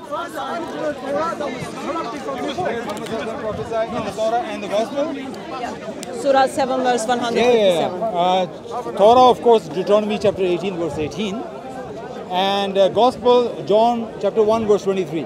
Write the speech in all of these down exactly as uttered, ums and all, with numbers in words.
Prophesied in the Torah and the Gospel? Surah seven, verse one hundred fifty-seven. Yeah, yeah. Uh, Torah, of course, Deuteronomy chapter eighteen, verse eighteen. And uh, Gospel, John chapter one, verse twenty-three.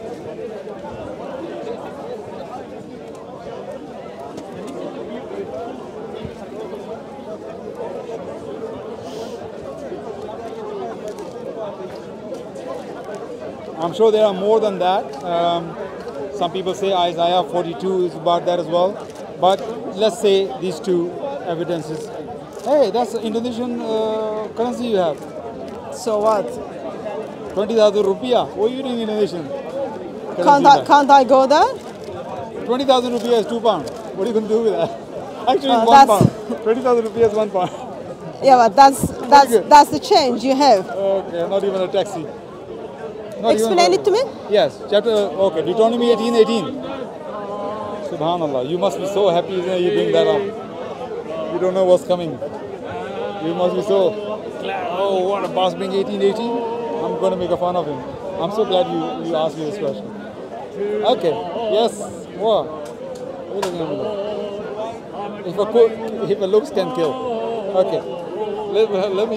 I'm sure there are more than that. Um, some people say Isaiah forty-two is about that as well. But let's say these two evidences. Hey, that's the Indonesian uh, currency you have. So what? twenty thousand rupiah. What are you doing in Indonesian? Can't I, can't I go there? twenty thousand rupiah is two pounds. What are you going to do with that? Actually, Uh, it's one that's- pound. twenty thousand rupiah is one pound. Yeah, but that's that's good. that's the change you have. Okay, not even a taxi. Not even Explain a- it to me. Yes, chapter, okay, Deuteronomy eighteen eighteen. Subhanallah, you must be so happy that you bring that up. You don't know what's coming. You must be so glad. Oh, what a boss bring eighteen eighteen. I'm going to make a fun of him. I'm so glad you, you asked me this question. Okay, yes, what? What are you gonna do? If a, cook, if a looks can kill. Okay, let, let me.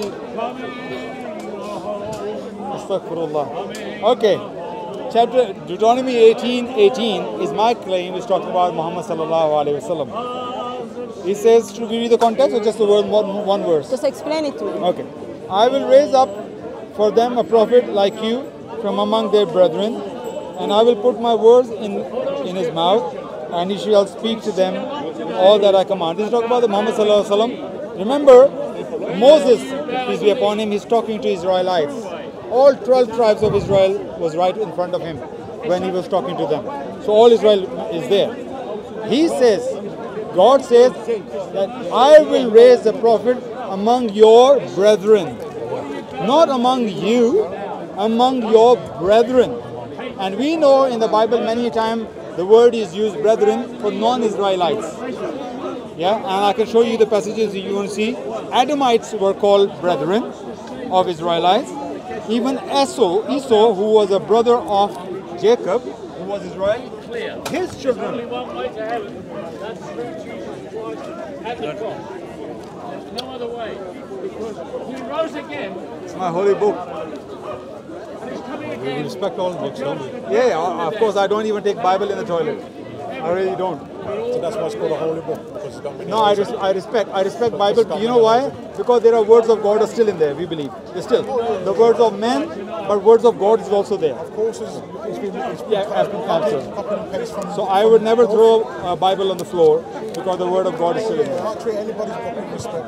Astaghfirullah. Okay. Chapter Deuteronomy eighteen eighteen is my claim, is talking about Muhammad sallallahu alaihi wasallam. He says, should we read the context or just the word, one, one verse? Just explain it to me. Okay. I will raise up for them a prophet like you from among their brethren, and I will put my words in, in his mouth, and he shall speak to them all that I command. This is talking about the Muhammad sallallahu alaihi wasallam. Remember, Moses, peace be upon him, he's talking to Israelites. All twelve tribes of Israel was right in front of him when he was talking to them. So all Israel is there. He says, God says that I will raise a prophet among your brethren. Not among you, among your brethren. And we know in the Bible many times the word is used brethren for non-Israelites. Yeah, and I can show you the passages you want to see. Adamites were called brethren of Israelites. Even Esau, Esau, who was a brother of Jacob, who was Israel, his children. Only one way to heaven. That's at the cross. There's no other way. Because he rose again It's my holy book. and he's coming We again. respect all books, don't we? Yeah, yeah, of course I don't even take Bible in the toilet. I really don't. So that's why it's called a holy book, because it's got many No, I, words. res- I respect. I respect Bible. You know why? Because there are words of God are still in there. We believe. They're still the words of men, but words of God is also there. Of course, it's, it's been, it's been Yeah, has been captured. copy and paste from. So I would never throw a Bible on the floor because the word of God is still in I there. can't treat anybody's book with respect.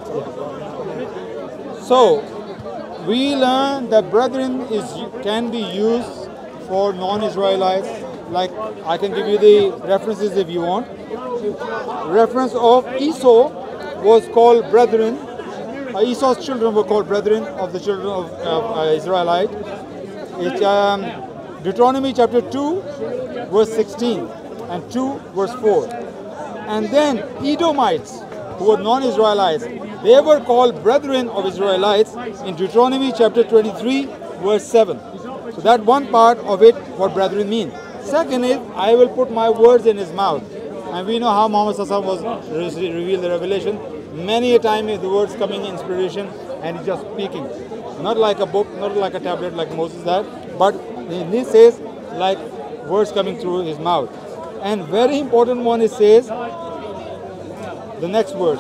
So we learn that brethren is can be used for non-Israelites. Like I can give you the references if you want. Reference of Esau was called brethren. Uh, Esau's children were called brethren of the children of uh, uh, Israelite. It's um, Deuteronomy chapter two, verse sixteen, and two, verse four. And then Edomites, who were non-Israelites, they were called brethren of Israelites in Deuteronomy chapter twenty-three, verse seven. So that one part of it, what brethren mean. Second is, I will put my words in his mouth. And we know how Muhammad Sallallahu Alaihi Wasallam was re- revealed the revelation. Many a time is the words coming in inspiration and he's just speaking. Not like a book, not like a tablet like Moses that, but he says like words coming through his mouth. And very important one it says, the next verse.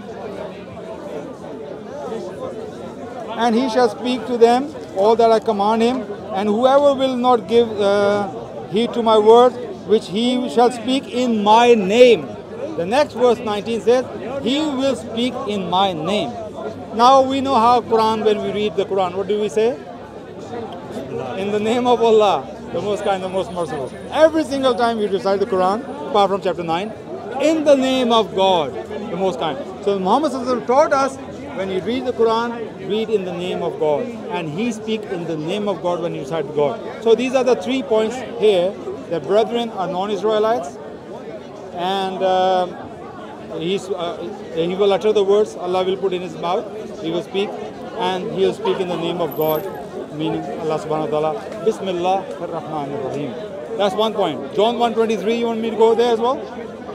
And he shall speak to them all that I command him, and whoever will not give uh, heed to my words, which he shall speak in my name. The next verse nineteen says, he will speak in my name. Now we know how Quran, when we read the Quran, what do we say? In the name of Allah, the most kind, the most merciful. Every single time we recite the Quran, apart from chapter nine, in the name of God, the most kind. So Muhammad Sallallahu Alaihi Wasallam taught us, when you read the Quran, read in the name of God. And he speak in the name of God when you recite to God. So these are the three points here. The brethren are non-Israelites. And uh, he's, uh, he will utter the words Allah will put in his mouth. He will speak. And he will speak in the name of God. meaning Allah subhanahu wa ta'ala. Bismillah ar-Rahman ar-Rahim. That's one point. John one twenty-three, you want me to go there as well?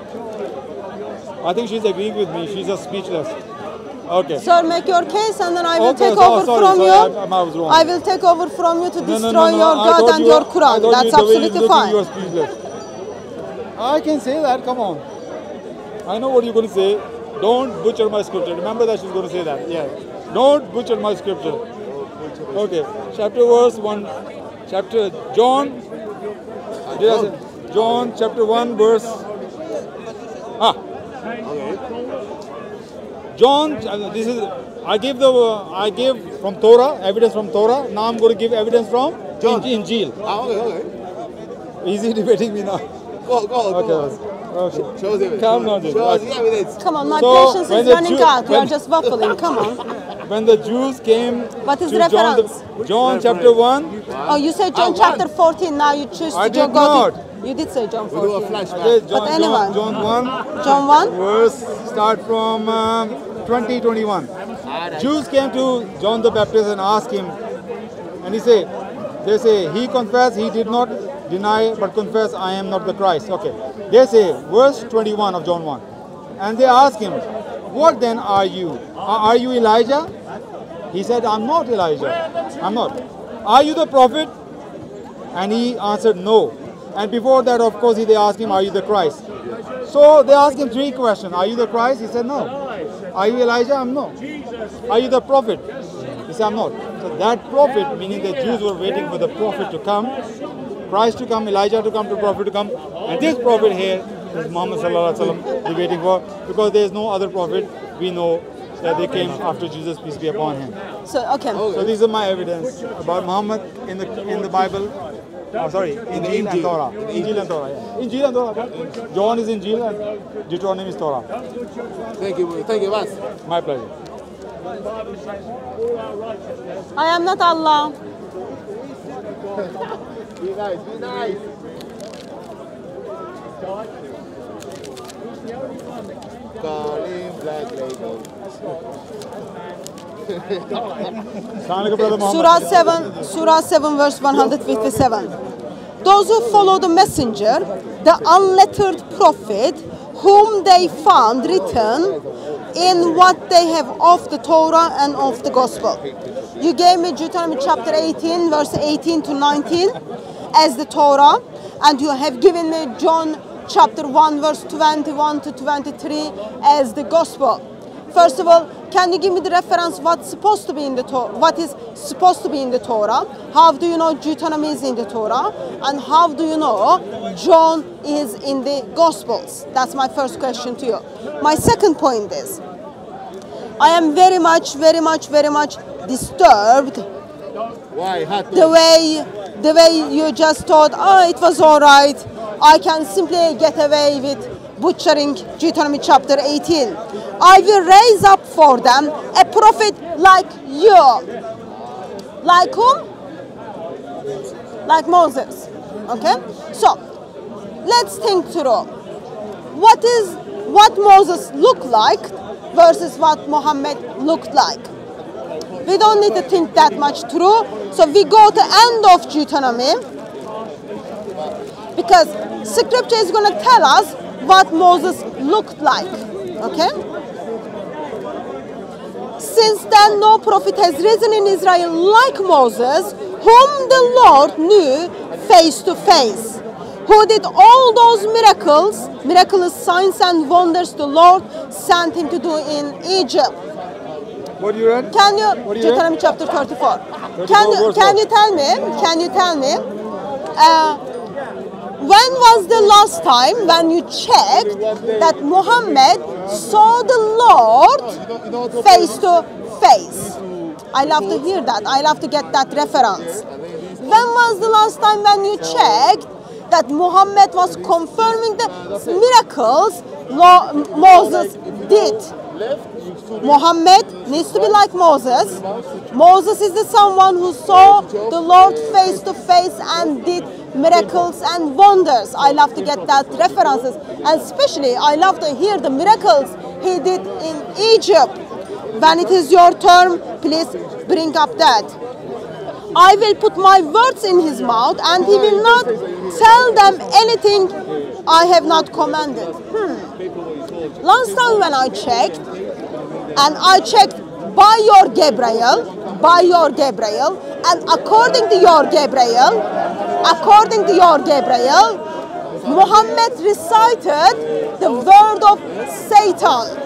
I think she's agreeing with me. She's just speechless. Okay. Sir, make your case and then I will Okay, take so- over sorry, from sorry, you. I- I was wrong. I will take over from you to No, no, destroy no, no, your I God thought and you your were- I Quran. thought That's you, the way absolutely you're looking, fine. you are speechless. I can say that, come on. I know what you're going to say. Don't butcher my scripture. Remember that she's going to say that. Yeah. Don't butcher my scripture. Okay. Chapter verse one. Chapter John. Did I say? John chapter one verse. Ah. John. uh, This is. I gave the. Uh, I gave from Torah evidence from Torah. Now I'm going to give evidence from John. Injil. Ah, okay, okay. Easy debating me now. Go, go, go. Okay. Okay. Show us evidence. Calm down, Show us dude. the evidence. Come on, my So, patience when is the running Jew- out. You are when- just waffling. Come on. When the Jews came What is to the John, reference? the, John chapter one, Oh, you said John Ah, chapter one. fourteen. Now you choose I to did go not. to. You did say John We do a fourteen. flashback. okay, John, anyway. John, John one, John one. verse start from um, twenty, twenty-one. Jews came to John the Baptist and asked him, and he say, they say, he confessed, he did not deny, but confess, I am not the Christ. Okay. They say, verse twenty-one of John one. And they ask him, what then are you? Are are you Elijah? He said, I'm not Elijah. I'm not. Are you the prophet? And he answered, no. And before that, of course, they asked him, are you the Christ? So they asked him three questions. Are you the Christ? He said, no. Are you Elijah? I'm no. Are you the prophet? He said, I'm not. So that prophet, meaning the Jews were waiting for the prophet to come, Christ to come, Elijah to come, the prophet to come. And this prophet here is Muhammad sallallahu alaihi wasallam they're waiting for, because there is no other prophet we know that they came after Jesus, peace be upon him. So okay. So these are my evidence about Muhammad in the in the Bible. Oh, sorry, Injil and Torah. Injil and Torah. Yeah. Injil and Torah. John is Injil and Deuteronomy is Torah. Thank you, thank you, Vas. My pleasure. I am not Allah. Be nice, be nice. Calling Black Label. Assalamualaikum, brother Muhammad. Surah seven, Surah seven, verse one hundred fifty-seven. Those who follow the messenger, the unlettered prophet, whom they found written in what they have of the Torah and of the Gospel. You gave me Deuteronomy chapter eighteen, verse eighteen to nineteen as the Torah, and you have given me John chapter one, verse twenty-one to twenty-three as the Gospel. First of all, can you give me the reference what's supposed to be in the Torah? What is supposed to be in the Torah? How do you know Deuteronomy is in the Torah? And how do you know John is in the Gospels? That's my first question to you. My second point is, I am very much, very much, very much disturbed Why? Hot the way, the way you just thought, oh, it was all right. I can simply get away with butchering Deuteronomy chapter eighteen. I will raise up for them a prophet like you. Like whom? Like Moses. Okay? So, let's think through. What is what Moses looked like versus what Muhammad looked like? We don't need to think that much through. So we go to end of Deuteronomy, because scripture is going to tell us what Moses looked like. Okay? Since then, no prophet has risen in Israel like Moses, whom the Lord knew face to face, who did all those miracles, miraculous signs and wonders the Lord sent him to do in Egypt. What do you read? Can you, What do you Deuteronomy chapter thirty-four. Can you, verse can what? you tell me, can you tell me, uh, when was the last time when you checked that Muhammad saw the Lord face to face? I love to hear that. I love to get that reference. When was the last time when you checked that Muhammad was confirming the miracles Lo- Moses did? Muhammad needs to be like Moses. Moses is the someone who saw the Lord face to face and did miracles and wonders. I love to get that references, and especially I love to hear the miracles he did in Egypt. When it is your turn, please bring up that. I will put my words in his mouth and he will not tell them anything I have not commanded. Hmm. Last time when I checked, and I checked by your Gabriel, by your Gabriel, and according to your Gabriel, according to your Gabriel, Muhammad recited the word of Satan.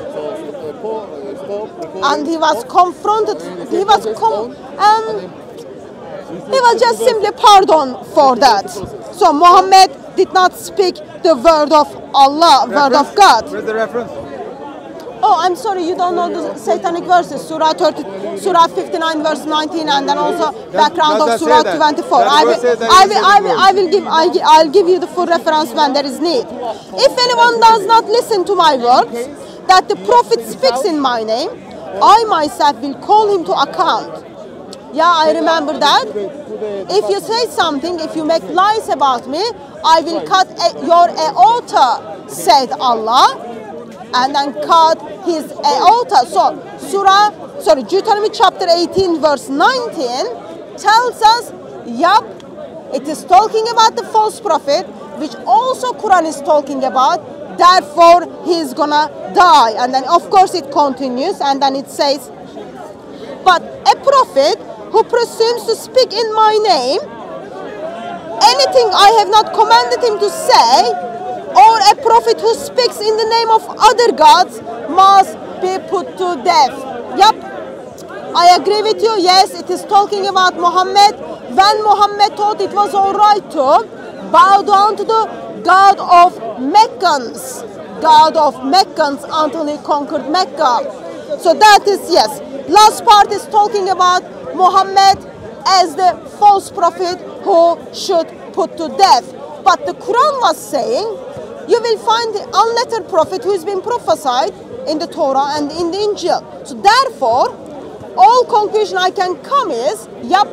And he was confronted, he was com and he was just simply pardoned for that. So Muhammad did not speak the word of Allah, word of God. Where's the reference? Oh, I'm sorry, you don't know the satanic verses. Surah thirty, Surah fifty-nine, verse nineteen, and then also background does of that Surah say that? twenty-four. That I verse will, says that I in will, the I will, verse. I will give, I gi- I'll give you the full reference when there is need. If anyone does not listen to my words, that the prophet speaks in my name, I myself will call him to account. Yeah, I remember that. If you say something, if you make lies about me, I will cut a, your aorta, said Allah, and then cut his aorta. So, Surah, sorry, Deuteronomy chapter eighteen, verse nineteen tells us, yup, it is talking about the false prophet, which also Quran is talking about. Therefore, he is gonna die. And then, of course, it continues, and then it says, but a prophet who presumes to speak in my name, anything I have not commanded him to say, or a prophet who speaks in the name of other gods, must be put to death. Yep, I agree with you. Yes, it is talking about Muhammad. When Muhammad thought it was all right to bow down to the God of Meccans, God of Meccans until he conquered Mecca. So that is, yes. Last part is talking about Muhammad as the false prophet who should put to death. But the Quran was saying, you will find the unlettered prophet who has been prophesied in the Torah and in the Injil. So therefore, all conclusion I can come is, yup,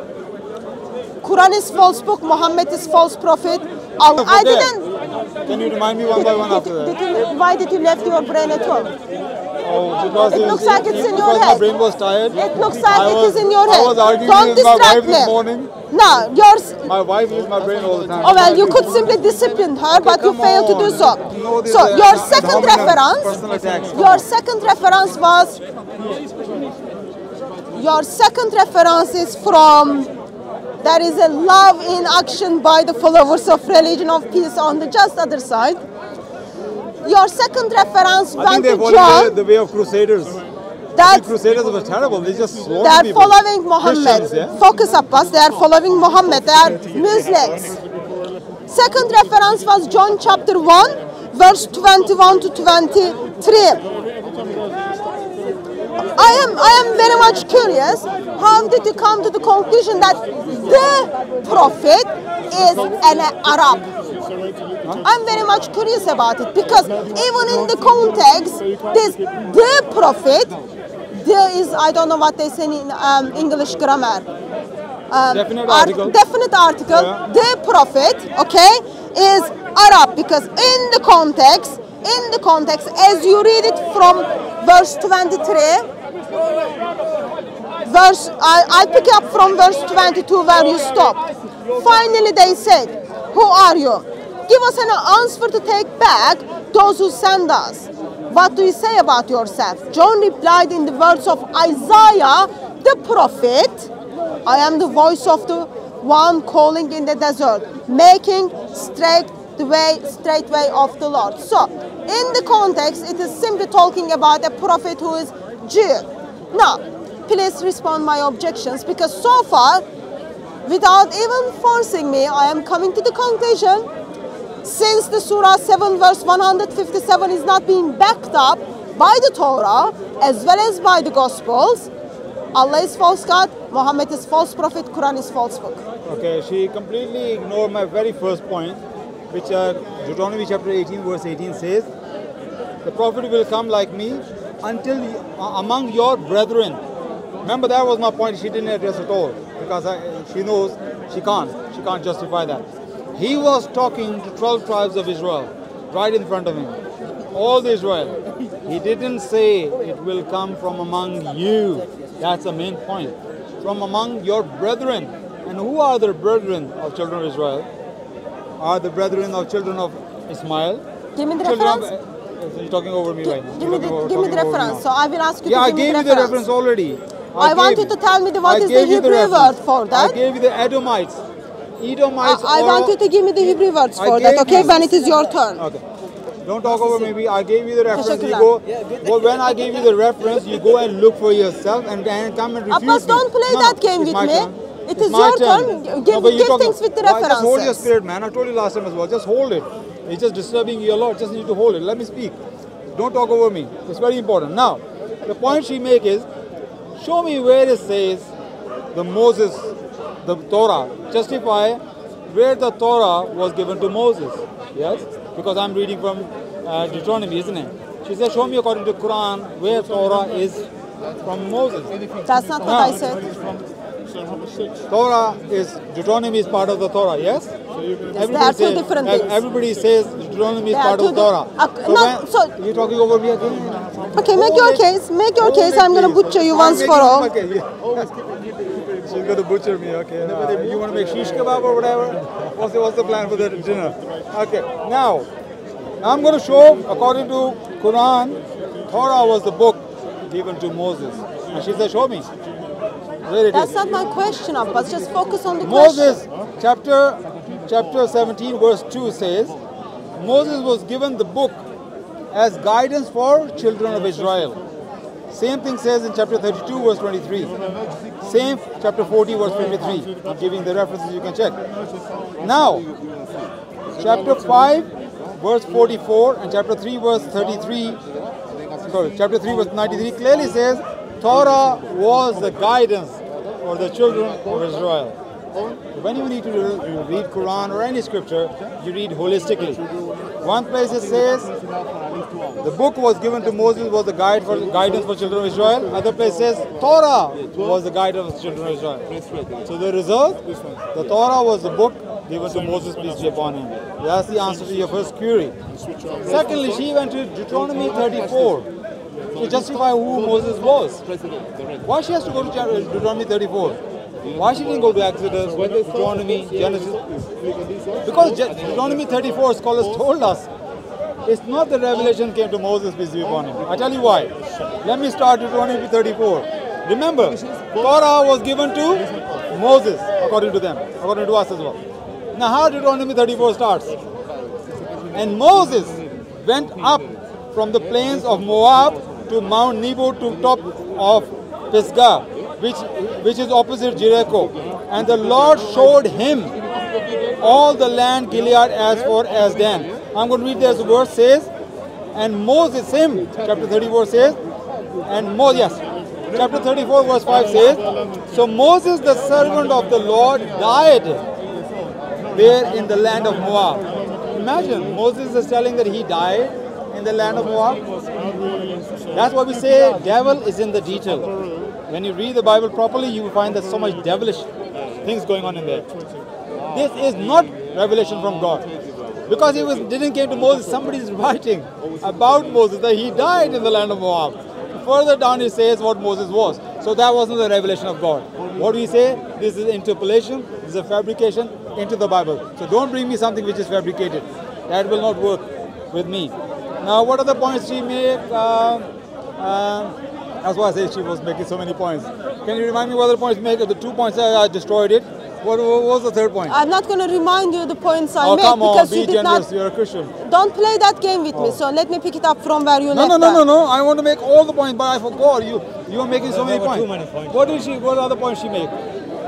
Quran is false book, Muhammad is false prophet. Allah, I didn't. Can you remind me one by one after that? Did you, why did you left your brain at home? Oh, because It looks like it's in your because head. my brain was tired. It looks like I it was- is in your I head. was arguing Don't with my distract wife this me. morning. No, yours. My wife uses my brain all the time. Oh well, you could simply discipline her, but you come failed to do on. so. No, this So is a- your ad second hominem reference, personal attacks. Come your on. second reference was, your second reference is from, there is a love in action by the followers of religion of peace on the just other side. Your second reference I went think they to followed John. the, the way of Crusaders. That The Crusaders were terrible. They just slaughtered they are people. following Muhammad. Christians, yeah? Focus, Abbas. They are following Muhammad. They are Muslims. Second reference was John chapter one, verse twenty-one to twenty-three. I am, I am very much curious. How did you come to the conclusion that the prophet is an Arab? I'm very much curious about it because even in the context, this the prophet, there is, I don't know what they say in um, English grammar. Um, Definite art- article. Definite article. Yeah. The prophet, okay, is Arab because in the context, in the context, as you read it from verse twenty-three, verse, I, I pick up from verse twenty-two where you stopped. Finally they said, who are you? Give us an answer to take back those who send us. What do you say about yourself? John replied in the words of Isaiah, the prophet, I am the voice of the one calling in the desert, making straight the way, straight way of the Lord. So, in the context, it is simply talking about a prophet who is Jew. Now, please respond my objections because so far, without even forcing me, I am coming to the conclusion, since the Surah seven verse one hundred fifty-seven is not being backed up by the Torah as well as by the Gospels, Allah is false God, Muhammad is false prophet, Quran is false book. Okay, she completely ignored my very first point, which uh, Deuteronomy chapter eighteen verse eighteen says, the prophet will come like me until uh, among your brethren. Remember, that was my point. She didn't address at all because I, she knows she can't. She can't justify that. He was talking to twelve tribes of Israel right in front of him. All the Israel. He didn't say it will come from among you. That's the main point. from among your brethren. And who are the brethren of children of Israel? Are the brethren of children of Ismail? Give me the Children reference. Of, uh, you're talking over me right now. Give You're me talking the, over- give me the talking over reference. now. So I will ask you Yeah, to I give me gave the you the reference. reference already. I want gave you to tell me the, what I is the gave you Hebrew word reference. for that. I gave you the Edomites. Edomites. I, I or- want you to give me the Hebrew words I for that, gave okay? you- When it is your turn. Okay. Don't talk over me. I gave you the reference. You Teşekkürler. go. Well, when I gave you the reference, you go and look for yourself and, and come and refuse Abbas, me. don't play No, that no, game it's with my me. turn. It It's is my your turn. Give- but you give talk- things with the Why, Just hold your references. spirit, man. I told you last time as well. Just hold it. It's just disturbing you a lot. Just need to hold it. Let me speak. Don't talk over me. It's very important. Now, the point she make is, show me where it says the Moses, the Torah, justify where the Torah was given to Moses. Yes? Because I'm reading from uh, Deuteronomy, isn't it? She said, show me according to Quran where Torah is from Moses. That's not what No. I said. Torah is, Deuteronomy is part of the Torah, yes? They are two different ev- things. Everybody says Deuteronomy is They are part two of di- Torah. Uh, no, when- so- you're talking over me again? Okay, make Hold your it. case. Make your Hold case. it, I'm going to please. butcher you I'm once making for all. my case, yeah. She's going to butcher me, okay. Uh, you want to make shish kebab or whatever? What's the, what's the plan for the dinner? Okay, now, I'm going to show, according to Quran, Torah was the book given to Moses. And she said, show me where it That's is. not my question, Abbas. Just focus on the Moses, question. chapter chapter seventeen, verse two says, Moses was given the book as guidance for children of Israel. Same thing says in chapter thirty-two, verse twenty-three. Same chapter forty, verse fifty-three. I'm giving the references, you can check. Now, chapter five, verse forty-four, and chapter three, verse thirty-three. Sorry, chapter three, verse ninety-three clearly says Torah was the guidance for the children of Israel. When you need to read Quran or any scripture, you read holistically. One place it says the book was given to Moses was the guide for guidance for children of Israel. Other place says Torah was the guidance for children of Israel. So the result, the Torah was the book given to Moses, peace be upon him. That's the answer to your first query. Secondly, she went to Deuteronomy thirty-four to justify who Moses was. Why she has to go to Deuteronomy thirty-four? Why she didn't go to Exodus, Deuteronomy, Genesis? Because Je- Deuteronomy thirty-four, scholars told us, it's not the revelation came to Moses, peace be upon him. I tell you why. Let me start Deuteronomy thirty-four. Remember, Torah was given to Moses, according to them, according to us as well. Now how Deuteronomy thirty-four starts? And Moses went up from the plains of Moab to Mount Nebo to top of Pisgah, which, which is opposite Jericho. And the Lord showed him all the land Gilead as far as Dan. I'm going to read this verse says, and Moses, same chapter thirty-four says, and Moses, yes, chapter thirty-four verse five says, so Moses the servant of the Lord died there in the land of Moab. Imagine, Moses is telling that he died in the land of Moab. That's why we say devil is in the detail. When you read the Bible properly, you will find there's so much devilish things going on in there. This is not revelation from God. Because it was, didn't came to Moses, somebody is writing about Moses, that he died in the land of Moab. Further down it says what Moses was. So that wasn't the revelation of God. What do we say? This is interpolation, this is a fabrication into the Bible. So don't bring me something which is fabricated. That will not work with me. Now what are the points she made? Uh, uh, that's why I say she was making so many points. Can you remind me what the points make? The two points I, I destroyed it. What, what was the third point? I'm not going to remind you the points I Oh made come on, because be you did generous. not. You're a Christian. Don't play that game with me. Oh. So let me pick it up from where you No, left. no, no, no, that. no. I want to make all the points, but I forgot. You, you are making so There many were points. too many points. What did she? What other points she make?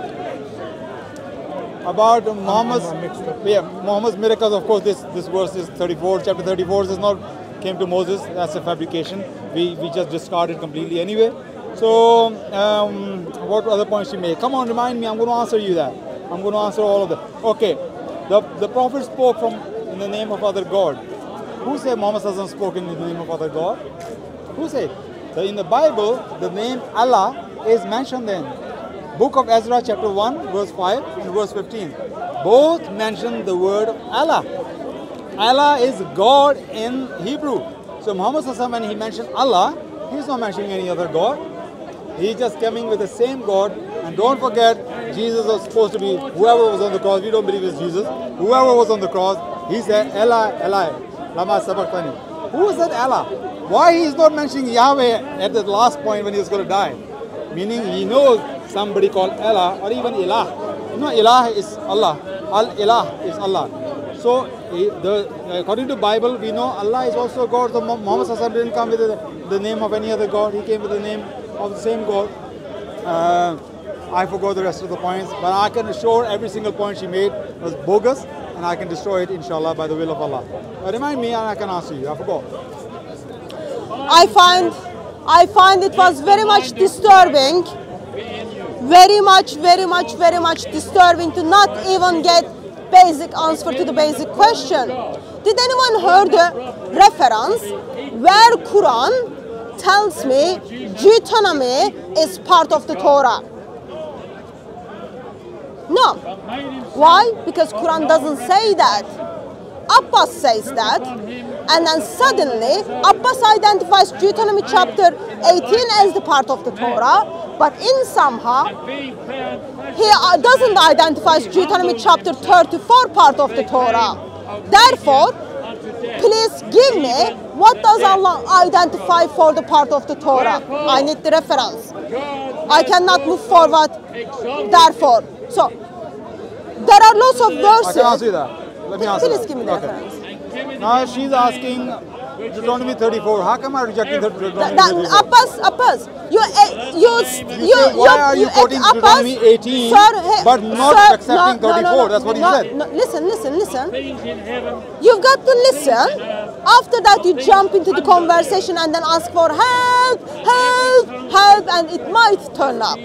About Muhammad's, yeah, Muhammad's miracles. Of course, this this verse is thirty-four. Chapter thirty-four is not came to Moses. That's a fabrication. We we just discarded completely anyway. So, um, what other points she made? Come on, remind me. I'm going to answer you that. I'm going to answer all of them. Okay. The the prophet spoke from in the name of other God. Who said Muhammad hasn't spoken in the name of other God? Who said? So in the Bible, the name Allah is mentioned in Book of Ezra, chapter one, verse five and verse fifteen. Both mention the word Allah. Allah is God in Hebrew. So Muhammad Sallallahu Alaihi Wasallam, when he mentioned Allah, he's not mentioning any other God. He's just coming with the same God And don't forget, Jesus was supposed to be whoever was on the cross. We don't believe it's Jesus. Whoever was on the cross, he said, Eli, Eli, lama sabachthani. Who is that Allah? Why he is not mentioning Yahweh at the last point when he was going to die? Meaning he knows somebody called Allah or even Ilah. You know, Ilah is Allah. Al-Ilah is Allah. So, he, the, according to Bible, we know Allah is also God. So Muhammad Sallallahu Alaihi Wasallam didn't come with the, the name of any other God. He came with the name of the same God. Uh, I forgot the rest of the points, but I can assure every single point she made was bogus, and I can destroy it, inshallah, by the will of Allah. Uh, remind me, and I can answer you. I forgot. I find, I find it was very much disturbing, very much, very much, very much disturbing to not even get basic answer to the basic question. Did anyone heard the reference where Quran tells me Deuteronomy is part of the Torah? No. Why? Because Quran doesn't say that. Abbas says that, and then suddenly Abbas identifies Deuteronomy chapter eighteen as the part of the Torah, but in somehow he doesn't identify Deuteronomy chapter thirty-four part of the Torah. Therefore, please give me what does Allah identify for the part of the Torah. I need the reference. I cannot move forward. Therefore, so there are lots of verses. I can answer that. Let me answer Please that. give me the Okay. reference. Now she's asking Deuteronomy thirty-four. How come I rejecting the Deuteronomy That, thirty-four? Abbas, Abbas, you, uh, you, you, say, you, why are you quoting Abbas, Deuteronomy eighteen, sir, hey, but not sir, accepting no, no, no, thirty-four? no, That's what he no, said. No, listen, listen, listen. Things in heaven. You've got to listen. After that, you jump into the conversation and then ask for help, help, help, and it might turn up.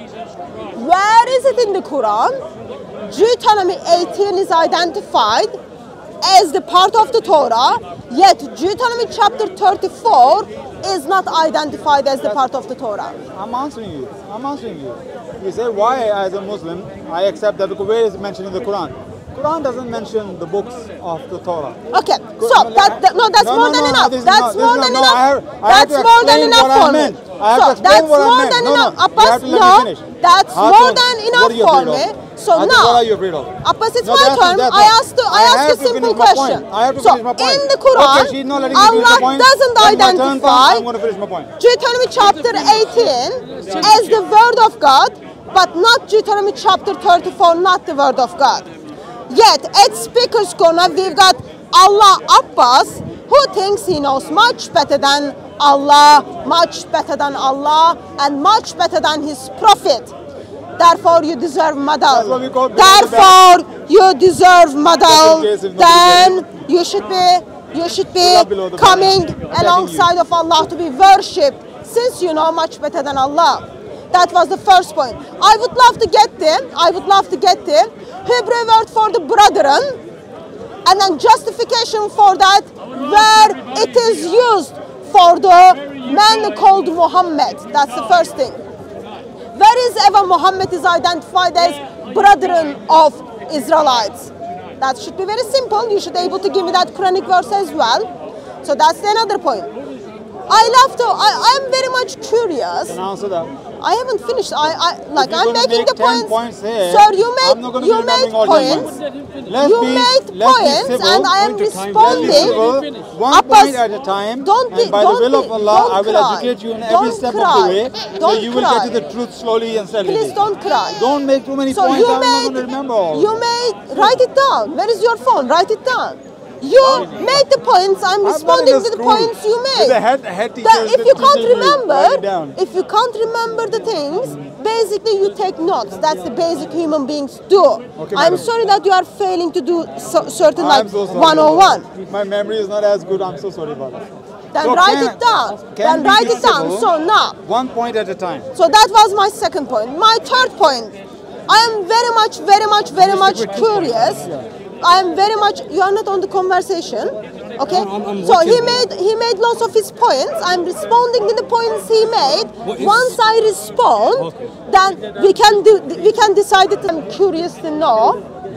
Where is it in the Quran? Deuteronomy eighteen is identified as the part of the Torah, yet Deuteronomy chapter thirty-four is not identified as the part of the Torah. I'm answering you. I'm answering you. You say, why as a Muslim, I accept that because where is it mentioned in the Quran? Quran doesn't mention the books of the Torah. Okay, so that, that no, that's No, more no, than no, enough. this is That's not- this more is than not- no, enough. I have- I have That's to more than explain enough what I for me. meant. I have to So explain that's what I more meant. than No, no, enough. you Abbas, have to let me no, finish. that's How more come? than What enough are you for afraid me. of? So How come? now, What are you afraid of? Abbas, it's No, my that's- turn. that's I not- asked, I I asked have a to simple finish my question. point. I have to So finish my point. in the Quran, Okay, she's not letting me finish Allah my point. doesn't When my turn comes, identify I'm going to finish my point. Deuteronomy chapter eighteen as the word of God, but not Deuteronomy chapter thirty-four, not the word of God. Yet at Speaker's Corner, we've got Allah Abbas, who thinks he knows much better than Allah, much better than Allah, and much better than his prophet. Therefore, you deserve That's medal. what we call below the Therefore, you deserve medal. Just in case if nobody Then you should be, you should be Not below the belt. coming Attacking alongside of Allah to be worshipped, since you know much better than Allah. That was the first point. I would love to get them. I would love to get them. Hebrew word for the brethren, and then justification for that, where it is used for the man called Muhammad. That's the first thing. Where is ever Muhammad is identified as brethren of Israelites? That should be very simple. You should be able to give me that Quranic verse as well. So that's another point. I love to, I, I'm very much curious. Can I answer that? I haven't finished. I, I like If you're I'm gonna making make the ten points. points here, Sir, you I'm not made gonna you be made remembering all your points. Let's You be, made let's be points, civil. and I am Let's be responding. civil, one Abbas, point at a time, don't be- and by don't the will be- of Allah, don't I will cry. educate you in every Don't step cry. of the way, so Don't you will cry. get to the truth slowly and steadily. Please don't cry. Don't make too many So points. you I'm not made, going to remember all. you made, write it down. Where is your phone? Write it down. You made the points. I'm I'm not responding in to the school. points you made. The head, head teacher That is if the you can't teacher, write remember, it down. if you can't remember the things, basically you take notes. That's the basic human beings do. Okay, I'm madam. sorry that you are failing to do so, certain like I'm so sorry one oh one. about that. My memory is not as good. I'm so sorry about that. Then So write can- it down. can Then we write be it down. civil? So now, One point at a time. so that was my second point. My third point, I am very much, very much, very much curious. I am very much. You are not on the conversation, okay? I'm- I'm so he watching. made he made lots of his points. I'm responding to the points he made. What is- Once I respond, Okay. then we can do. We can decide it. I'm curious to know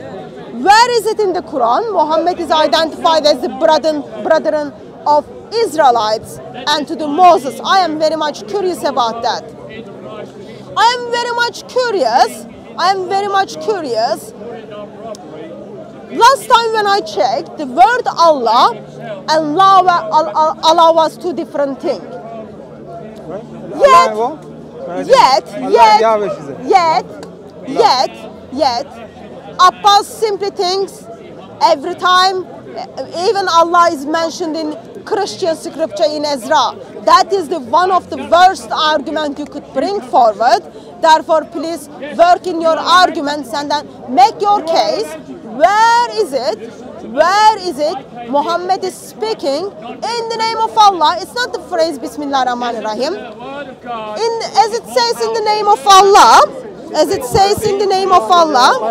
where is it in the Quran? Muhammad is identified as the brethren, brethren of Israelites and to the Moses. I am very much curious about that. I am very much curious. I am very much curious. Last time when I checked, the word Allah and Allah, Allah, Allah was two different things. Yet, yet, yet, yet, yet, yet, Abbas simply thinks every time, even Allah is mentioned in Christian scripture in Ezra. That is the one of the worst argument you could bring forward. Therefore, please work in your arguments and then make your case. Where is it? Where is it? Muhammad is speaking in the name of Allah. It's not the phrase Bismillah Rahman Rahim. In, as it says in the name of Allah, as it says in the name of Allah,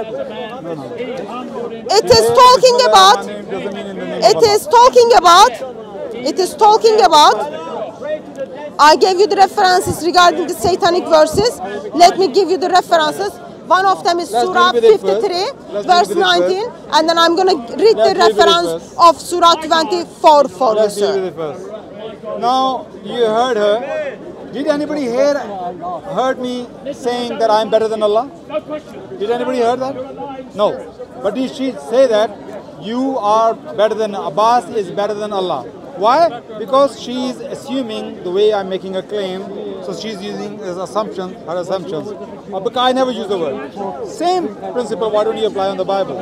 it is talking about, it is talking about, it is talking about, I gave you the references regarding the satanic verses. Let me give you the references. One of them is Let's Surah fifty-three, verse nineteen, and then I'm going to read Let's the reference of Surah twenty-four for you, Let's deal sir. with it first. Now, you heard her. Did anybody hear, heard me saying that I'm better than Allah? Did anybody heard that? No. But did she say that you are better than Abbas is better than Allah? Why? Because she is assuming the way I'm making a claim, so she's using as assumptions, her assumptions. Uh, because I never use the word. Same principle, why don't you apply on the Bible?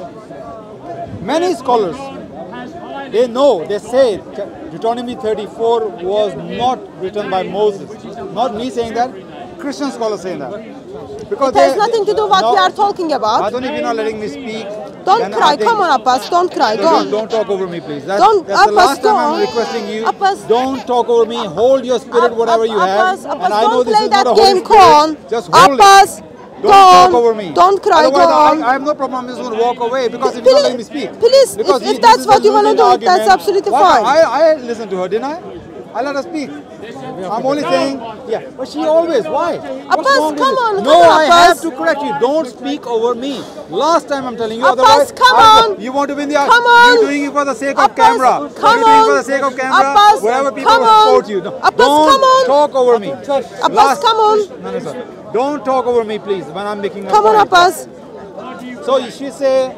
Many scholars, they know, they say Deuteronomy thirty-four was not written by Moses. Not me saying that, Christian scholars saying that. Because It has they- nothing to do what no, we are talking about. I don't if you're not letting me speak. Don't then cry. I think- Come on, Abbas. Don't cry. Go Don't, on. don't talk over me, please. That's, Don't- that's the Abbas, last time go I'm on. requesting you. Abbas. Don't talk over me. Hold your spirit, Ab- whatever Ab- you have. Abbas, Abbas, and I know don't this play is not that a Holy game, Spirit. Con. Just hold Abbas, it. go Don't talk on. over me. Don't cry, Otherwise, go I, on. I have no problem. I'm just going to walk away because if you're not letting me speak. Please, Because if- you- if this that's is what a you wanna losing do, that's argument. absolutely Why- fine. I, I listened to her, didn't I? I let her speak. I'm only saying, yeah, but she always, why? What's Abbas, wrong with come it? on, No, come on, I Abbas. have to correct you. Don't speak over me. Last time I'm telling you, Abbas, otherwise, come I- on. you want to win the Come argument. on. You're doing it for the sake of Abbas, camera. come You're doing it for on. the sake of camera. Abbas, Wherever people come will on. support you. No, Abbas, don't come on. talk over me. Abbas, come on. No, no, sir. Don't talk over me, please, when I'm making a Come on, point. Abbas. So she say,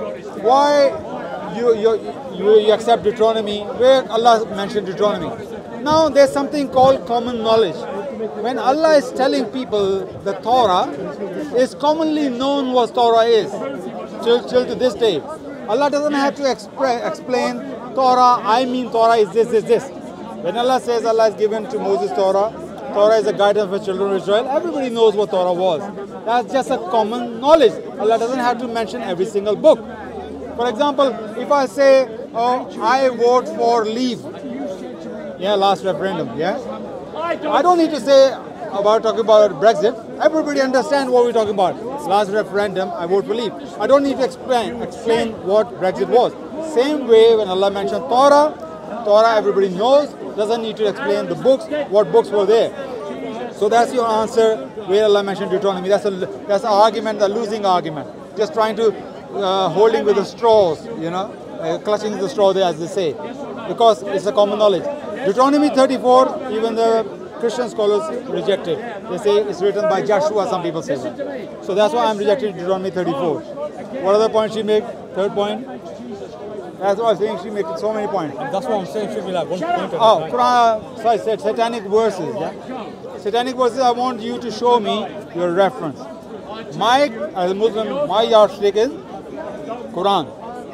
why you, you, you, you accept Deuteronomy, where Allah mentioned Deuteronomy. Now there's something called common knowledge. When Allah is telling people the Torah, is commonly known what Torah is, till, till to this day. Allah doesn't have to expre- explain Torah, I mean Torah is this, this, this. When Allah says Allah has given to Moses Torah, Torah is a guidance for children of Israel, everybody knows what Torah was. That's just a common knowledge. Allah doesn't have to mention every single book. For example, if I say, oh, I vote for leave, yeah, last referendum, yeah? I don't need to say about talking about Brexit. Everybody understands what we're talking about. Last referendum, I vote for leave. I don't need to explain explain what Brexit was. Same way when Allah mentioned Torah, Torah everybody knows, doesn't need to explain the books, what books were there. So that's your answer where Allah mentioned Deuteronomy. That's a that's an argument, a losing argument. Just trying to uh, holding with the straws, you know, uh, clutching the straw there as they say, because it's a common knowledge. Deuteronomy thirty-four, even the Christian scholars reject it. They say it's written by Joshua, some people say that. So that's why I'm rejecting Deuteronomy thirty-four. What other point she make? Third point? That's why I'm saying she makes so many points. That's what I'm saying. Should be like one point. Oh, Quran, sorry, said satanic verses. Yeah? Satanic verses, I want you to show me your reference. My, as a Muslim, my yardstick is Quran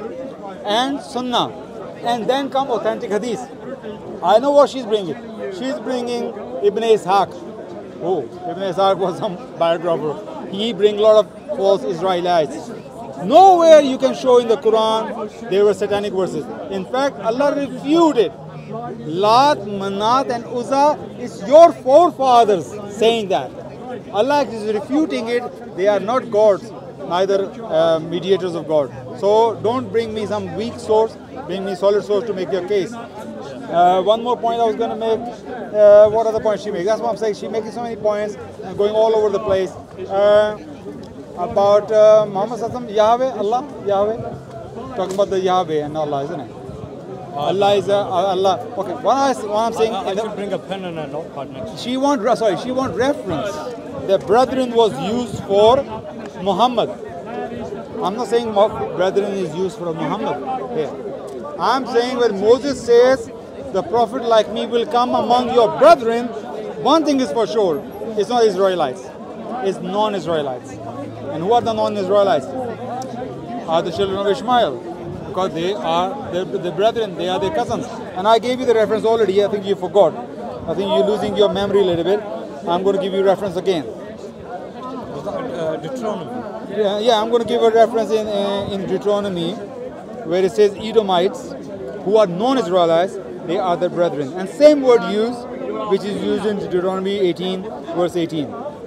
and Sunnah, and then come authentic hadith. I know what she's bringing. She's bringing Ibn Ishaq. Oh, Ibn Ishaq was some biographer. He brings a lot of false Israelites. Nowhere you can show in the Quran there were satanic verses. In fact, Allah refuted. Lat, Manat and Uzza is your forefathers saying that. Allah is refuting it. They are not gods, neither uh, mediators of God. So don't bring me some weak source. Bring me solid source to make your case. Uh, one more point I was going to make. Uh, what other points she makes? That's what I'm saying. She's making so many points, uh, going all over the place. Uh, about uh, Muhammad Sallallahu Alaihi Wasallam, Yahweh, Allah, Yahweh. Talking about the Yahweh and Allah, isn't it? Allah is uh, Allah. Okay, what, I, what I'm saying. I, I in the- should bring a pen and a notepad next. she want re- sorry. She want reference. the brethren was used for Muhammad. I'm not saying brethren is used for Muhammad here. I'm saying when Moses says, the prophet like me will come among your brethren, one thing is for sure, it's not Israelites, it's non-Israelites. And who are the non-Israelites? Are the children of Ishmael, because they are the, the brethren, they are their cousins. And I gave you the reference already, I think you forgot. I think you're losing your memory a little bit. I'm going to give you reference again. Uh, Deuteronomy. Yeah, yeah, I'm going to give a reference in, uh, in Deuteronomy where it says Edomites, who are non-Israelites, they are their brethren. And same word used, which is used in Deuteronomy eighteen, verse eighteen.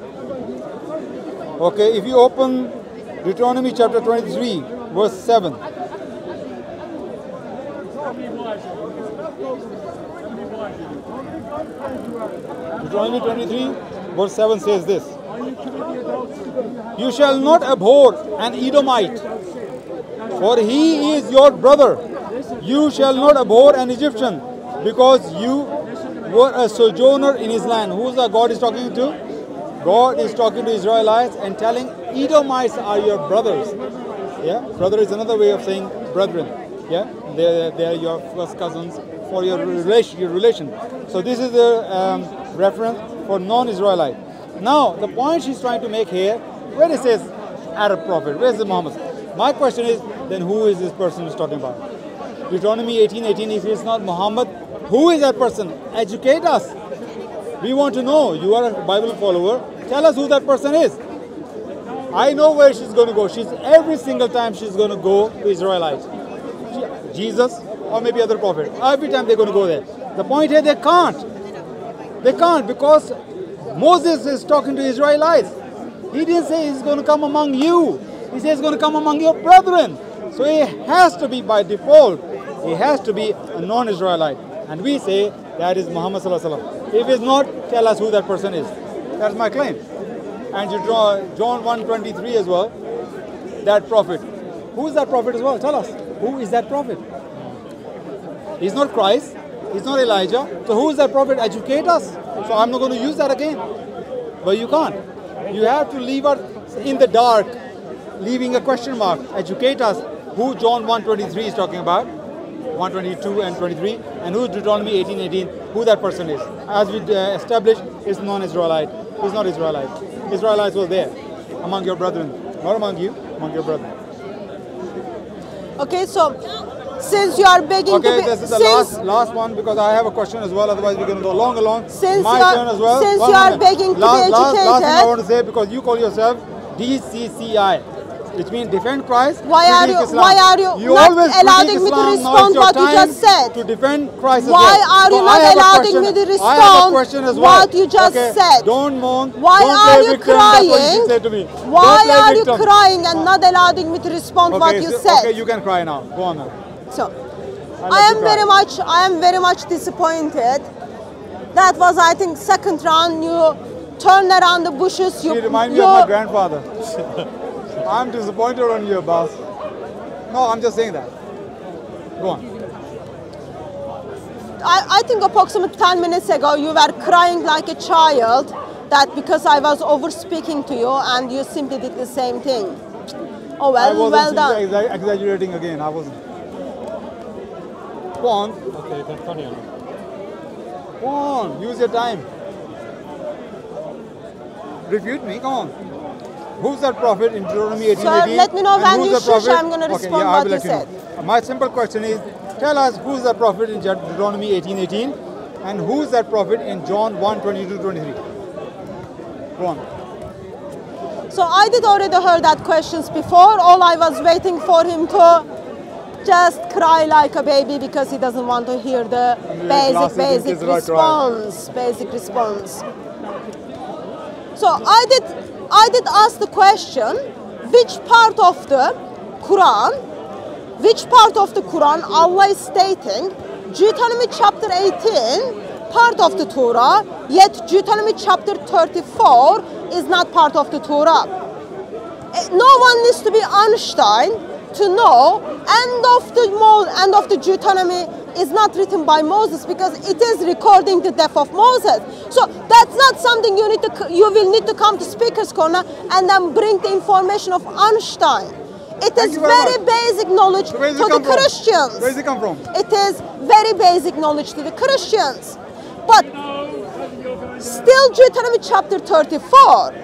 Okay, if you open Deuteronomy chapter twenty-three, verse seven. Deuteronomy twenty-three, verse seven says this. You shall not abhor an Edomite, for he is your brother. You shall not abhor an Egyptian, because you were a sojourner in his land. Who is that God is talking to? God is talking to Israelites and telling Edomites are your brothers. Yeah, brother is another way of saying brethren. Yeah, they they are your first cousins for your relation. Your relation. So this is the um, reference for non-Israelite. Now the point she's trying to make here, where it says Arab prophet, where is the Muhammad? My question is, then who is this person who's talking about? Deuteronomy eighteen eighteen, if it's not Muhammad, who is that person? Educate us. We want to know. You are a Bible follower. Tell us who that person is. I know where she's going to go. She's every single time she's going to go to Israelites. Jesus or maybe other prophet. Every time they're going to go there. The point here, they can't. They can't because Moses is talking to Israelites. He didn't say he's going to come among you. He says he's going to come among your brethren. So he has to be by default. He has to be a non-Israelite. And we say that is Muhammad sallallahu alaihi wasallam. If it's not, tell us who that person is. That's my claim. And you draw John one twenty-three as well. That prophet. Who is that prophet as well? Tell us. Who is that prophet? He's not Christ. He's not Elijah. So who is that prophet? Educate us. So I'm not going to use that again. But you can't. You have to leave us in the dark, leaving a question mark. Educate us who John one twenty-three is talking about. one twenty-two and twenty-three, and who Deuteronomy eighteen eighteen, who that person is. As we uh, established, is non-Israelite. He's not Israelite. Israelites were there, among your brethren. Not among you, among your brethren. Okay, so since you are begging okay, to be... this is the since, last, last one, because I have a question as well, otherwise we're going to go long along. Since My you are, turn as well. Since One you are minute. begging to last, be last, educated... last thing I want to say, because you call yourself D C C I. Which means defend Christ. Why are you? Islam. Why are you, you not always allowing me to Islam. respond what you just said? To defend Christ. Why as well. are you so not allowing me to I have a respond question as well. what you just okay. said? Don't moan. Why Don't are play you victim. That's what crying? you say to me. Why Don't play are victim. you crying and not allowing me to respond okay, what you so, said? Okay, you can cry now. Go on now. So, I'll I let am you cry. very much, I am very much disappointed. That was, I think, second round. You turned around the bushes. You, You remind me you, of my grandfather. I'm disappointed on you, boss. No, I'm just saying that. Go on. I, I think approximately ten minutes ago you were crying like a child that because I was over speaking to you and you simply did the same thing. Oh well, I wasn't well done. exa- exaggerating again. I wasn't. Go on. Okay, you can carry on. Go on. Use your time. Refute me. Come on. Who's that prophet in Deuteronomy eighteen eighteen? Sir, let me know And when who's you the shush, prophet- I'm gonna Okay, respond yeah, I what will you let know. said. My simple question is, tell us who's that prophet in Deuteronomy eighteen eighteen and who's that prophet in John one twenty-two twenty-three? Go on. So I did already heard that questions before. All I was waiting for him to just cry like a baby because he doesn't want to hear the basic, glasses in basic case I cry. response, basic response. So I did, I did ask the question, which part of the Quran, which part of the Quran Allah is stating, Deuteronomy chapter eighteen, part of the Torah, yet Deuteronomy chapter thirty-four is not part of the Torah. No one needs to be Einstein to know end of the end of the Deuteronomy is not written by Moses because it is recording the death of Moses. So that's not something you need to you will need to come to Speaker's Corner and then bring the information of Einstein. It Thank is you very very much. basic knowledge So where does to it the come from? Christians. Where does it come from? It is very basic knowledge to the Christians. But still Deuteronomy chapter thirty-four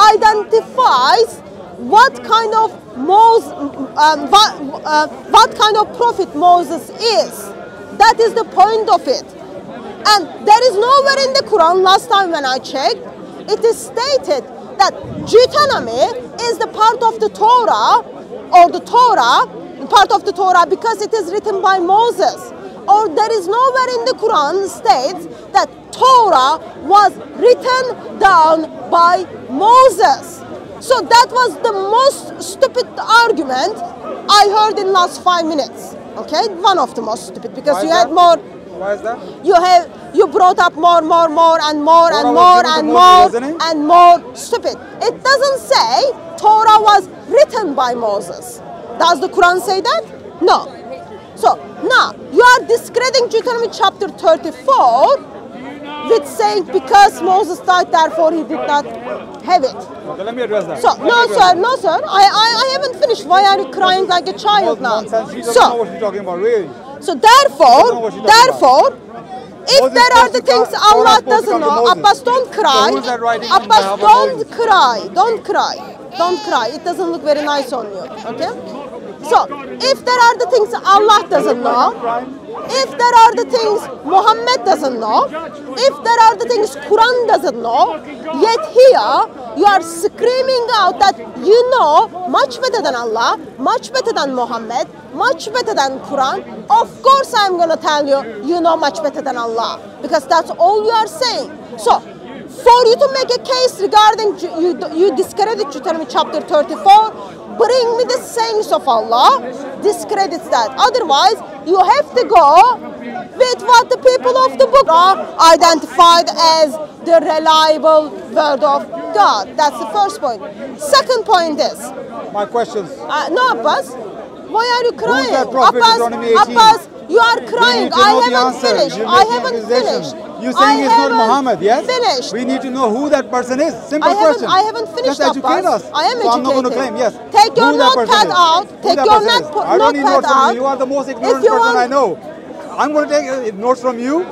identifies what kind of Moses, um, what, uh, what kind of prophet Moses is. That is the point of it. And there is nowhere in the Quran, last time when I checked, it is stated that Deuteronomy is the part of the Torah, or the Torah, part of the Torah because it is written by Moses. Or there is nowhere in the Quran states that Torah was written down by Moses. So that was the most stupid argument I heard in last five minutes. Okay, one of the most stupid because Why you is had that? more. Why is that? You have you brought up more, more, more, and more, Torah and was more, given to and Moses, more, wasn't it? and more stupid. It doesn't say Torah was written by Moses. Does the Quran say that? No. So now you are discrediting Deuteronomy chapter thirty-four with saying because Moses died, therefore he did not have it. Okay, let me address that. So Let me no, address sir, that. no, sir. I, I, I haven't finished. Why are you crying like a child now? Nonsense. She doesn't know So, what she's talking about, really. so know therefore, what she's talking therefore, if Moses there are supposed the to things come- Torah Allah supposed to doesn't come to know, Moses. Abbas, don't cry. So who's that writing on Abbas, behalf of don't Moses? cry. Don't cry. Don't cry. It doesn't look very nice on you. Okay? So, if there are the things Allah doesn't know, if there are the things Muhammad doesn't know, if there are the things Quran doesn't know, yet here you are screaming out that you know much better than Allah, much better than Muhammad, much better than Quran. Of course I'm going to tell you, you know much better than Allah, because that's all you are saying. So, for you to make a case regarding, you, you discredit Deuteronomy chapter thirty-four, bring me the sayings of Allah, discredits that. Otherwise, you have to go with what the people of the book are identified as the reliable word of God. That's the first point. Second point is, My questions. uh, no, Abbas, why are you crying? that prophet, Abbas, Deuteronomy eighteen? Abbas, you are We crying. need to I know the haven't answer. finished. You're I making haven't accusations. finished. You're saying I it's not haven't Muhammad, yes? Finished. We need to know who that person is. Simple I haven't, question. I haven't finished, Just educate Abbas. us. I am so I'm not going to educated. claim, yes. Take your who that person notepad is. out. Who Take that your person not- is. I don't need notepad notes from out. you. You are the most If ignorant you person want- I know. I'm going to take uh, notes from you.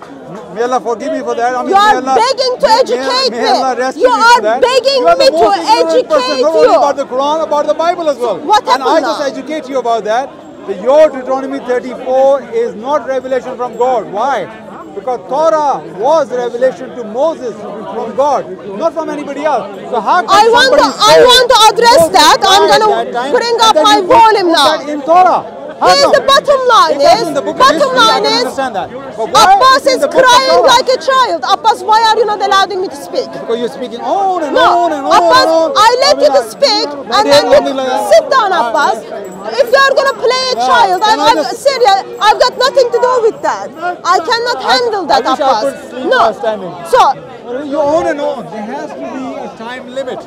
May Allah forgive me for that. I mean, You are may Allah, begging to may, educate may, may Allah me. rescue You me are for that. begging you are the me to most ignorant person, educate not only you. about the Quran, about the Bible as well. What and I happened just now? educate you about that. That your Deuteronomy thirty-four is not revelation from God. Why? Because Torah was revelation to Moses from God, not from anybody else. So how can I want to, somebody I say want to address Moses that. I'm died going at that to time, bring and up then my you put- volume put now. that in Torah. How Here's come? the bottom line If that's is, in the book of bottom history, I line can is, understand that. But why Abbas it's in is the book of crying Torah? like a child. Abbas, why are you not allowing me to speak? Because you're speaking on and No, on and on Abbas, and on. I let mean, you to like, speak, not and here, then you nothing like that. sit down, Uh, Abbas. If you are going to play a Yeah, child, can I'm, I I'm just- serious. I've got nothing to do with that. I cannot handle that, I wish I Abbas. could sleep No. while standing. So, You're on and on. There has to be a time limit.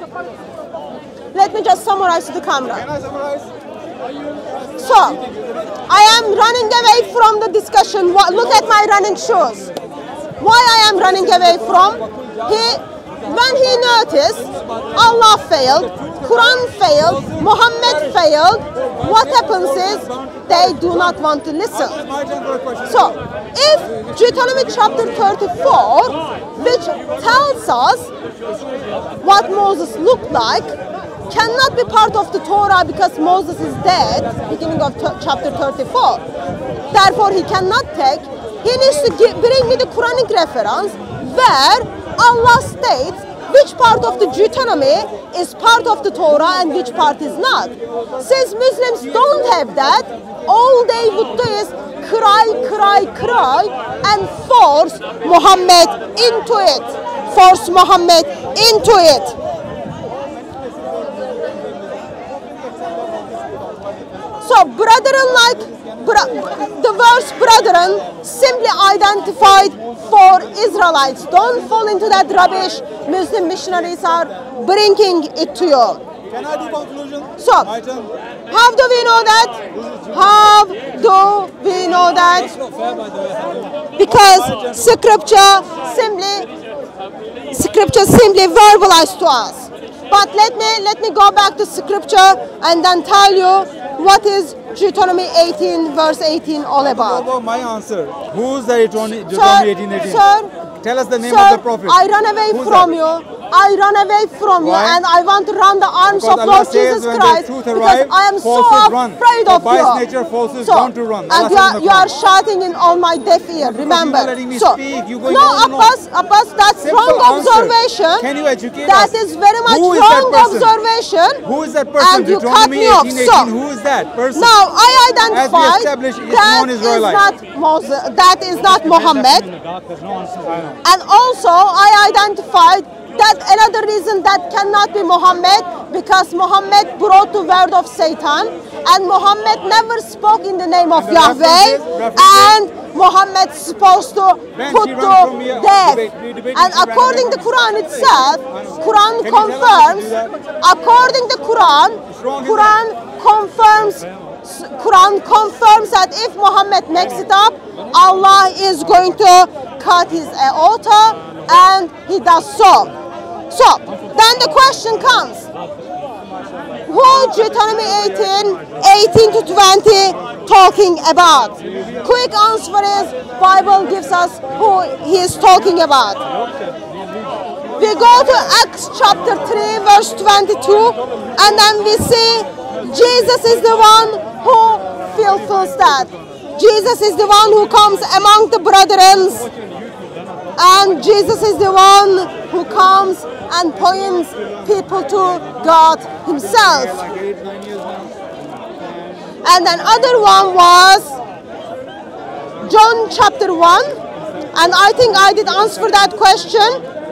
let me just summarize to the camera. Can I summarize? So, I am running away from the discussion. Wha- Look at my running shoes. Why I am running away from? He, when he noticed Allah failed, Quran failed, Muhammad failed, what happens is they do not want to listen. My turn for a question. So, if Deuteronomy chapter thirty-four, which tells us what Moses looked like, cannot be part of the Torah because Moses is dead, beginning of t- chapter thirty-four. Therefore, he cannot take, he needs to gi- bring me the Quranic reference where Allah states which part of the Deuteronomy is part of the Torah and which part is not. Since Muslims don't have that, all they would do is cry, cry, cry and force Muhammad into it. Force Muhammad into it. So brethren, like bro- the verse brethren simply identified for Israelites. Don't fall into that rubbish Muslim missionaries are bringing it to you. Can I do conclusion? So, My turn. how do we know that? This is How do we know that? It's not fair, by the way. Because scripture simply, scripture simply verbalized to us. But let me let me go back to scripture and then tell you what is Deuteronomy eighteen verse eighteen all What about. about my answer? Who's the Deuteronomy Sir, eighteen eighteen? sir, Tell us the name sir, of the prophet. I run away Who's from that? you. I run away from you, Why? and I want to run the arms Because of Allah Lord says Jesus when Christ the truth because arrives, I am so falsehood run. afraid For of by you. its nature, falsehood so, bound to run. Allah and you says are, in the you are Quran. shouting in on my deaf ear. Remember. not letting me so, speak. You go- no, you don't know. Abbas, Abbas, that's Simple wrong answer. observation. Can you educate That us? is very much Who is that wrong person? observation. Who is that person? And you cut Deuteronomy me off. eighteen So, eighteen. Who is that person? now I identified established, it's that is non-Israelite. not Moses, that is not Muhammad. There's no answers, I know. And also, I identified that another reason that cannot be Muhammad because Muhammad brought the word of Satan, and Muhammad never spoke in the name of And the Yahweh, references- references- and Muhammad's supposed to Friends, put he to ran from here. death. Debate- we debated And he ran according away to from Quran itself, Quran Can you tell us to confirms. do that? According to Quran, wrong, isn't Quran confirms. Quran confirms that if Muhammad makes it up, Allah is going to cut his aorta, and he does so. So then the question comes: who Deuteronomy eighteen, eighteen to twenty talking about? Quick answer is Bible gives us who he is talking about. We go to Acts chapter three verse twenty-two, and then we see Jesus is the one who fulfills that. Jesus is the one who comes among the brethren, and Jesus is the one who comes and points people to God himself. And then other one was John chapter one, and I think I did answer that question.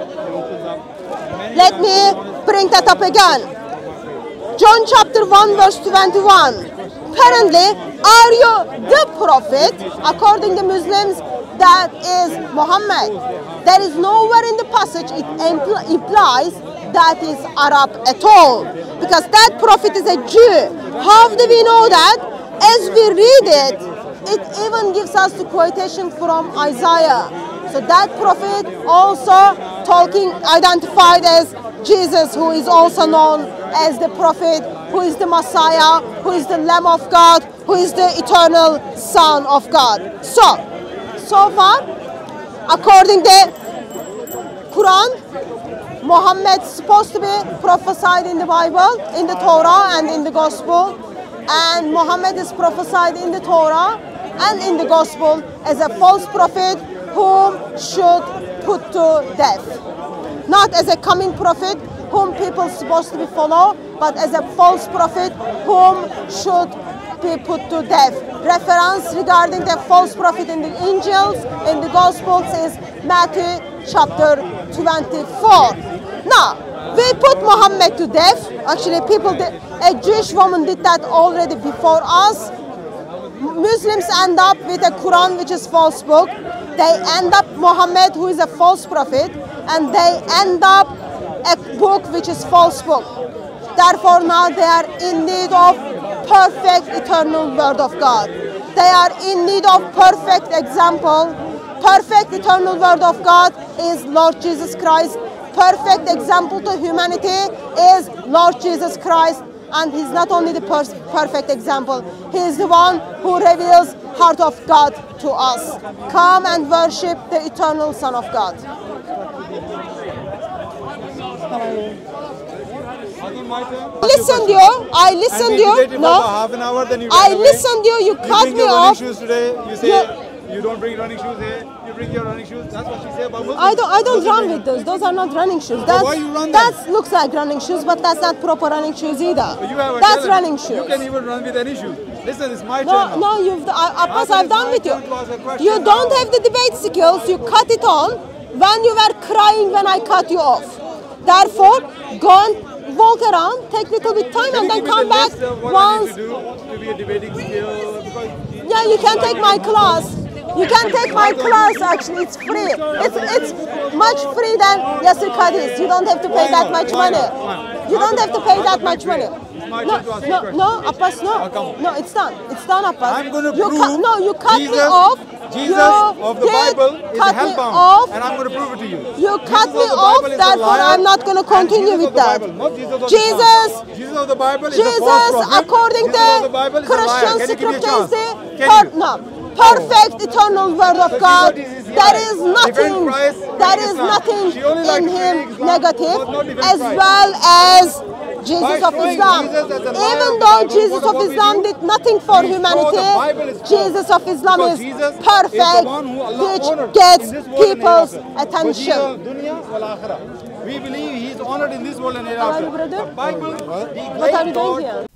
Let me bring that up again. John chapter one verse twenty-one. Apparently, are you the prophet? According to Muslims, that is Muhammad. There is nowhere in the passage it impl implies that is Arab at all, because that prophet is a Jew. How do we know that? As we read it, it even gives us the quotation from Isaiah. So that prophet also talking, identified as Jesus, who is also known as the prophet, who is the Messiah, who is the Lamb of God, who is the eternal Son of God. So, so far, according to Quran, Muhammad is supposed to be prophesied in the Bible, in the Torah and in the Gospel. And Muhammad is prophesied in the Torah and in the Gospel as a false prophet whom should put to death. Not as a coming prophet whom people are supposed to be follow, but as a false prophet whom should be put to death. Reference regarding the false prophet in the Angels, in the Gospels is Matthew chapter twenty-four. Now, we put Muhammad to death. Actually, people did, a Jewish woman did that already before us. Muslims end up with a Quran which is false book. They end up Muhammad, who is a false prophet, and they end up a book which is false book. Therefore, now they are in need of perfect eternal word of God. They are in need of perfect example. Perfect eternal word of God is Lord Jesus Christ. Perfect example to humanity is Lord Jesus Christ. And he's not only the per perfect example, he is the one who reveals heart of God to us. Come and worship the eternal Son of God. Listen to you. I listen to you. No. half an hour, then you I ran away. listen to you. You You cut bring me your running off. shoes today. You say You- you don't bring running shoes here. You bring your running shoes. That's what she said about Muslims. I don't. I don't Muslim run bring- with those. Those are not running shoes. That's, why you run them? That looks like running shoes, but that's not proper running shoes either. You have a That's talent. running You shoes. can even run with any shoes. Listen, it's my No, turn now. no, you've. I, of course, After I've this, done my with you. turn to ask a question You don't now. have the debate skills. You cut it on when you were crying when I cut you off. Therefore, go and walk around, take a little bit time, Can and you then give me come the back list of what once. I need to do to be a debating skill? Because Yeah, you can take my class. You can take my class. Actually, it's free. It's it's much free than Yasir Qadis. You don't have to pay Why that not? much Why money. not? Why not? You don't have to pay that much money. It's my No, turn to ask you a no, question. no, Abbas, no. Oh, come on. No, it's done. It's done, Abbas. I'm going to you prove cut- No, you cut Jesus, me off. Jesus You of the did Bible is cut me hellbound, off. and I'm going to prove it to you. You Jesus cut of me the off, Bible is a therefore liar, I'm not going to and continue Jesus with of the that. Bible, not Jesus of the Jesus, Islam. Jesus of the Bible is a false Jesus, prophet. according Jesus to of the Bible is a liar. Christian Can you give me a scripture, chance? is the Can per- you? no, perfect eternal word of So God. Jesus is There here. is Defend nothing, Christ, there defend is Islam. nothing She only likes in to him critique Islam, negative, but not defend as Christ. well as Jesus By of showing Islam. Jesus as a liar Even of the though Bible, Jesus what- of what we Islam do? did nothing for We show humanity, the Bible is false. Jesus of Islam Because is Jesus is the perfect, one who Allah which honored gets in this world and people's hereafter. attention. Wajih dunya wal akhirah. We believe he is honored in this world and How are hereafter. you, brother? The Bible, the What are great you doing God, here?